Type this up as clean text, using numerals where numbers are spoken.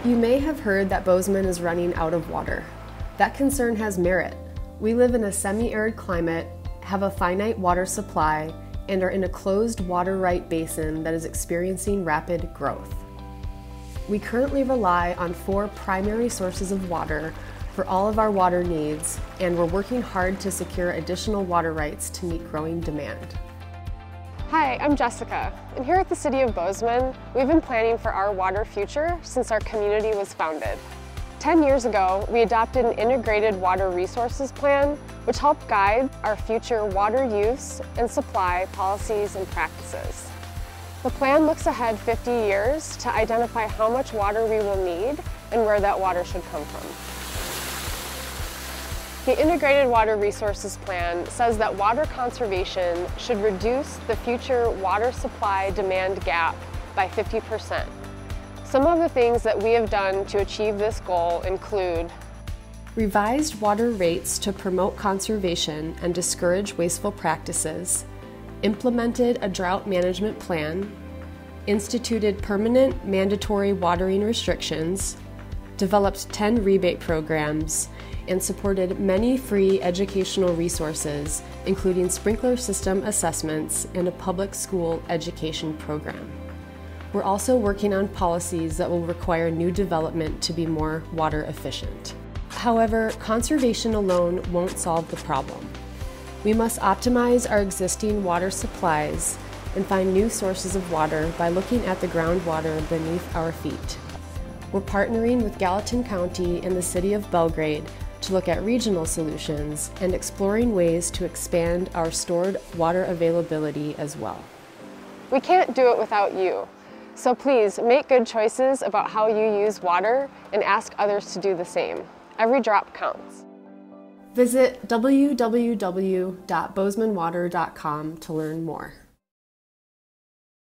You may have heard that Bozeman is running out of water. That concern has merit. We live in a semi-arid climate, have a finite water supply, and are in a closed water right basin that is experiencing rapid growth. We currently rely on 4 primary sources of water for all of our water needs, and we're working hard to secure additional water rights to meet growing demand. Hi, I'm Jessica, and here at the City of Bozeman, we've been planning for our water future since our community was founded. 10 years ago, we adopted an integrated water resources plan, which helped guide our future water use and supply policies and practices. The plan looks ahead 50 years to identify how much water we will need and where that water should come from. The Integrated Water Resources Plan says that water conservation should reduce the future water supply-demand gap by 50%. Some of the things that we have done to achieve this goal include revised water rates to promote conservation and discourage wasteful practices, implemented a drought management plan, instituted permanent mandatory watering restrictions, developed 10 rebate programs, and supported many free educational resources, including sprinkler system assessments and a public school education program. We're also working on policies that will require new development to be more water efficient. However, conservation alone won't solve the problem. We must optimize our existing water supplies and find new sources of water by looking at the groundwater beneath our feet. We're partnering with Gallatin County and the City of Belgrade to look at regional solutions and exploring ways to expand our stored water availability as well. We can't do it without you. So please make good choices about how you use water and ask others to do the same. Every drop counts. Visit www.bozemanwater.com to learn more.